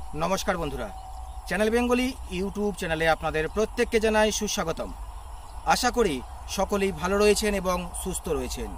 নমস্কার বন্ধুরা, channel Bengali YouTube চ্যানেলে আপনাদের প্রত্যেককে জানাই সুস্বাগতম। আশা করি সকলেই ভালো রয়েছেন এবং সুস্থ রয়েছেন।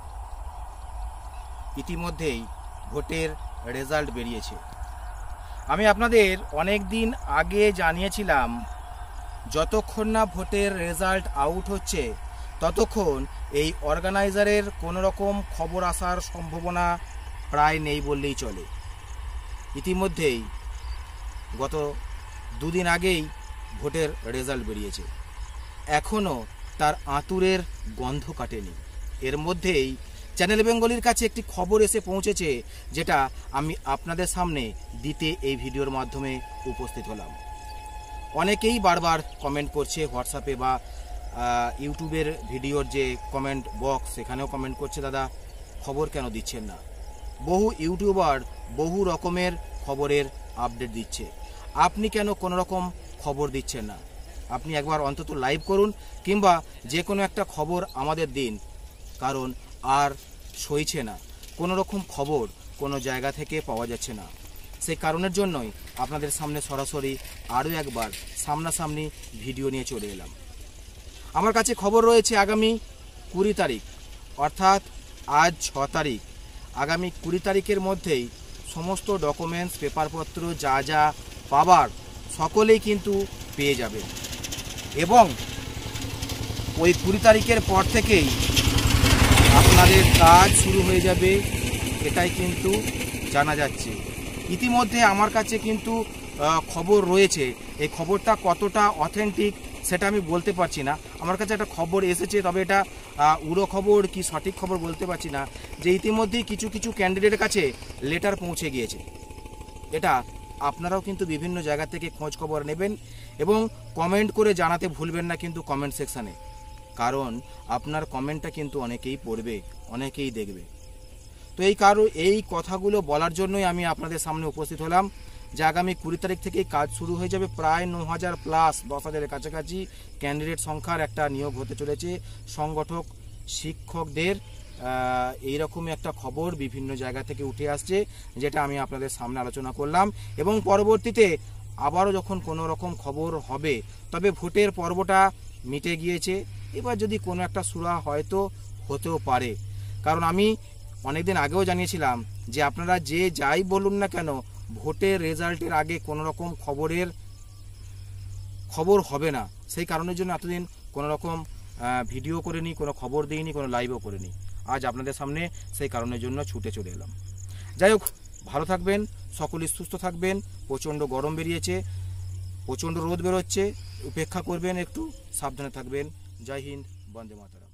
ইতিমধ্যেই ভোটের রেজাল্ট বেরিয়েছে। আমি আপনাদের অনেক দিন আগে জানিয়েছিলাম যতক্ষণ না ভোটের রেজাল্ট আউট হচ্ছে ততক্ষণ এই অর্গানাইজারের কোনো রকম খবর আসার সম্ভাবনা প্রায় নেই বললেই চলে। ইতিমধ্যেই গত দুদিন আগেই ভোটের রেজাল্ট বেরিয়েছে, এখনও তার আঁতুরের গন্ধ কাটেনি। এর মধ্যেই চ্যানেল বেঙ্গলির কাছে একটি খবর এসে পৌঁছেছে, যেটা আমি আপনাদের সামনে দিতে এই ভিডিওর মাধ্যমে উপস্থিত হলাম। অনেকেই বারবার কমেন্ট করছে হোয়াটসঅ্যাপে বা ইউটিউবের ভিডিওর যে কমেন্ট বক্স, সেখানেও কমেন্ট করছে, দাদা খবর কেন দিচ্ছেন না। বহু ইউটিউবার বহু রকমের খবরের আপডেট দিচ্ছে, আপনি কেন কোনো রকম খবর দিচ্ছেন না? আপনি একবার অন্তত লাইভ করুন কিংবা যে কোনো একটা খবর আমাদের দিন, কারণ আর সইছে না, কোনো রকম খবর কোনো জায়গা থেকে পাওয়া যাচ্ছে না। সেই কারণের জন্যই আপনাদের সামনে সরাসরি আরও একবার সামনাসামনি ভিডিও নিয়ে চলে এলাম। আমার কাছে খবর রয়েছে আগামী 20 তারিখ, অর্থাৎ আজ 6 তারিখ, আগামী 20 তারিখের মধ্যেই সমস্ত ডকুমেন্টস পেপারপত্র যা যা পাবার সকলেই কিন্তু পেয়ে যাবেন এবং ওই 20 তারিখের পর থেকেই আপনাদের কাজ শুরু হয়ে যাবে, এটাই কিন্তু জানা যাচ্ছে। ইতিমধ্যে আমার কাছে কিন্তু খবর রয়েছে, এই খবরটা কতটা অথেন্টিক সেটা আমি বলতে পারছি না। আমার কাছে একটা খবর এসেছে, তবে এটা উড়ো খবর কি সঠিক খবর বলতে পারছি না, যে ইতিমধ্যেই কিছু কিছু ক্যান্ডিডেটের কাছে লেটার পৌঁছে গিয়েছে। এটা আপনারাও কিন্তু বিভিন্ন জায়গা থেকে খোঁজ খবর নেবেন এবং কমেন্ট করে জানাতে ভুলবেন না কিন্তু কমেন্ট সেকশানে, কারণ আপনার কমেন্টটা কিন্তু অনেকেই পড়বে, অনেকেই দেখবে। তো এই কথাগুলো বলার জন্যই আমি আপনাদের সামনে উপস্থিত হলাম, যে আগামী 20 তারিখ থেকেই কাজ শুরু হয়ে যাবে। প্রায় 9,000 প্লাস 10,000-এর কাছাকাছি ক্যান্ডিডেট সংখ্যার একটা নিয়োগ হতে চলেছে। সংগঠক শিক্ষকদের এইরকমই একটা খবর বিভিন্ন জায়গা থেকে উঠে আসছে, যেটা আমি আপনাদের সামনে আলোচনা করলাম। এবং পরবর্তীতে আবারও যখন কোনো রকম খবর হবে, তবে ভোটের পর্বটা মিটে গিয়েছে, এবার যদি কোনো একটা সুরা হয়তো হতেও পারে। কারণ আমি অনেকদিন আগেও জানিয়েছিলাম যে আপনারা যে যাই বলুন না কেন, ভোটের রেজাল্টের আগে কোনো রকম খবর হবে না। সেই কারণের জন্য এতদিন কোনো রকম ভিডিও করিনি, কোনো খবর দিইনি, কোনো লাইভও করিনি। আজ আপনাদের সামনে সেই কারণের জন্য ছুটে চলে এলাম। যাই হোক, ভালো থাকবেন, সকলেই সুস্থ থাকবেন। প্রচণ্ড গরম বেরিয়েছে, প্রচণ্ড রোদ বেরোচ্ছে, উপেক্ষা করবেন, একটু সাবধানে থাকবেন। জয় হিন্দ, বন্দে মাতরম।